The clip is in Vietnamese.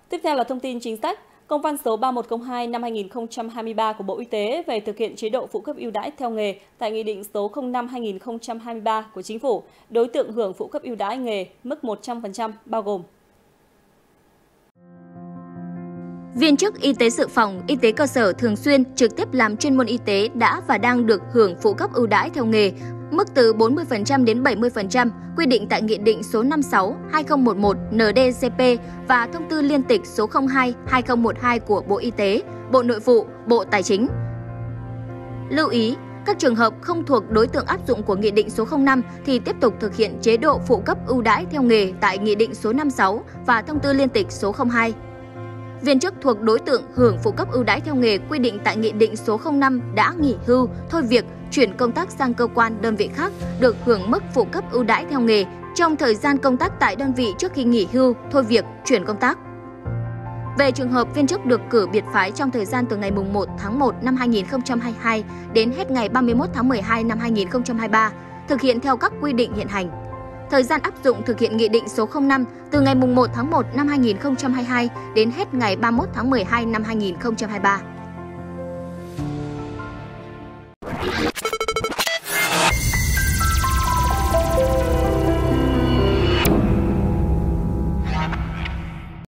Tiếp theo là thông tin chính sách. Công văn số 3102 năm 2023 của Bộ Y tế về thực hiện chế độ phụ cấp ưu đãi theo nghề tại Nghị định số 05/2023 của Chính phủ, đối tượng hưởng phụ cấp ưu đãi nghề mức 100% bao gồm: viên chức y tế dự phòng, y tế cơ sở thường xuyên trực tiếp làm chuyên môn y tế đã và đang được hưởng phụ cấp ưu đãi theo nghề, mức từ 40% đến 70%, quy định tại Nghị định số 56/2011 ND-CP và Thông tư liên tịch số 02/2012 của Bộ Y tế, Bộ Nội vụ, Bộ Tài chính. Lưu ý, các trường hợp không thuộc đối tượng áp dụng của Nghị định số 05 thì tiếp tục thực hiện chế độ phụ cấp ưu đãi theo nghề tại Nghị định số 56 và Thông tư liên tịch số 02. Viên chức thuộc đối tượng hưởng phụ cấp ưu đãi theo nghề quy định tại Nghị định số 05 đã nghỉ hưu, thôi việc, chuyển công tác sang cơ quan đơn vị khác được hưởng mức phụ cấp ưu đãi theo nghề trong thời gian công tác tại đơn vị trước khi nghỉ hưu, thôi việc, chuyển công tác. Về trường hợp viên chức được cử biệt phái trong thời gian từ ngày 1 tháng 1 năm 2022 đến hết ngày 31 tháng 12 năm 2023, thực hiện theo các quy định hiện hành. Thời gian áp dụng thực hiện Nghị định số 05 từ ngày 1 tháng 1 năm 2022 đến hết ngày 31 tháng 12 năm 2023.